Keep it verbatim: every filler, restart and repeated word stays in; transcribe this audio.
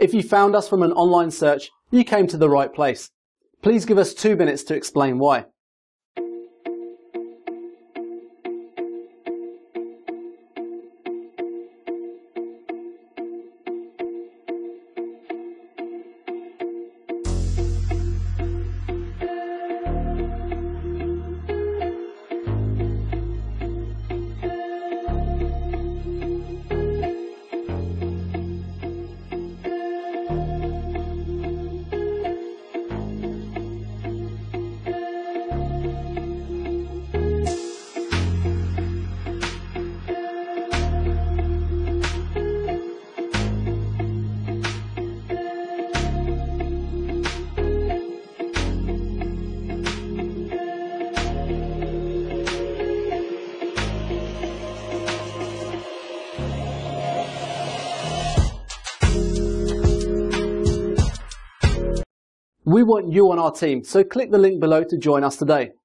If you found us from an online search, you came to the right place. Please give us two minutes to explain why. We want you on our team, so click the link below to join us today.